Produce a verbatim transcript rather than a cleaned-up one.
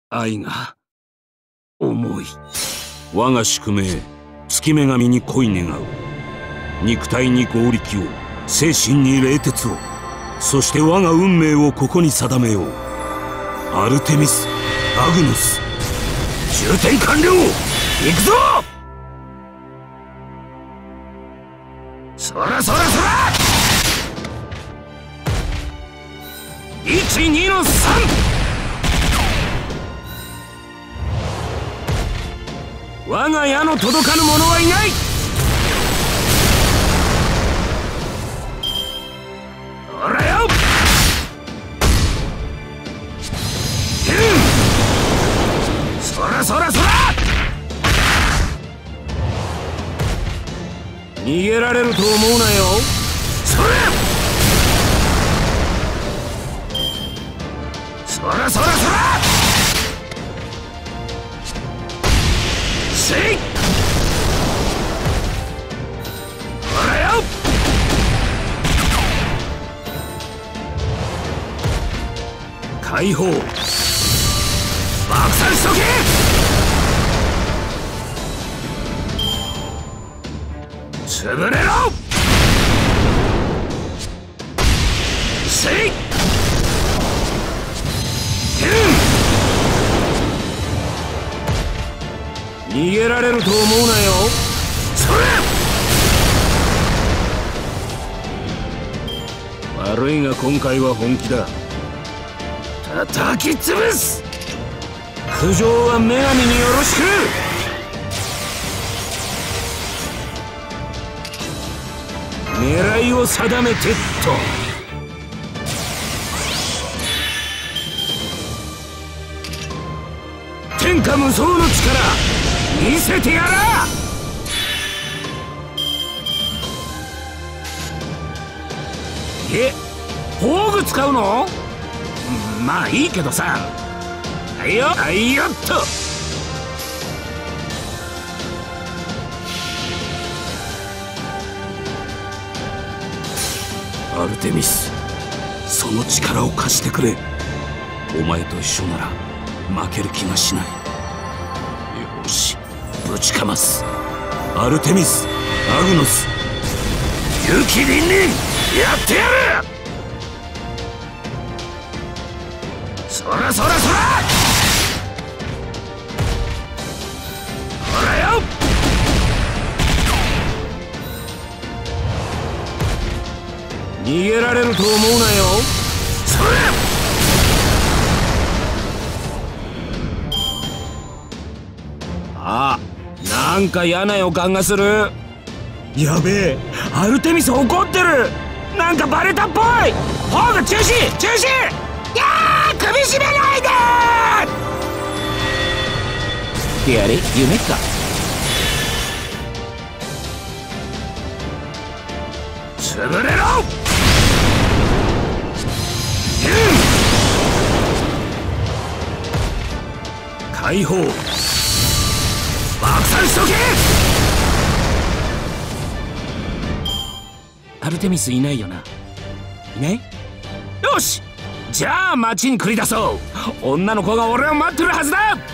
愛が重い。我が宿命、月女神に恋願う。肉体に合力を、精神に冷徹を、そして我が運命をここに定めよう。アルテミス・アグノス、充填完了。行くぞ。そらそらそら。いちにのさん。我が矢の届かぬ者はいない。ほらよ。そらそらそら。逃げられると思うなよ。それ。そらそらそら。せい。ほらよ。解放。爆散しとけ。潰れろ。せい。逃げられると思うなよ。それ。悪いが今回は本気だ。叩き潰す。苦情は女神によろしく。狙いを定めてっと。天下無双の力見せてやら。え、宝具使うの？まあいいけどさ。はいよ、はいよっと。アルテミス、その力を貸してくれ。お前と一緒なら負ける気がしない。よし、ぶちかます。アルテミス・アグノス、勇気凛々やってやる。そらそらそら。ほらよ。逃げられると思うなよ。それ。あ、なんか嫌な予感がする。やべえ、アルテミス怒ってる。なんかバレたっぽい。宝具中止中止。いやー、首絞めないで。ってあれ、夢か。潰れろ。解放。爆散しとけ。アルテミスいないよな。いない？よし、じゃあ街に繰り出そう。女の子が俺を待ってるはずだ。